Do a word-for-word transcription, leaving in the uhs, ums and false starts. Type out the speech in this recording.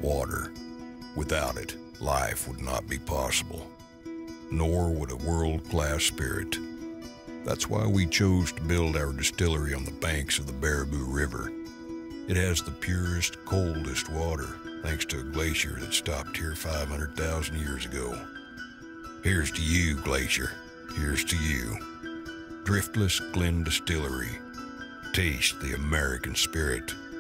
water. Without it, life would not be possible, nor would a world-class spirit. That's why we chose to build our distillery on the banks of the Baraboo River. It has the purest, coldest water, thanks to a glacier that stopped here five hundred thousand years ago. Here's to you, glacier. Here's to you. Driftless Glen Distillery. Taste the American spirit.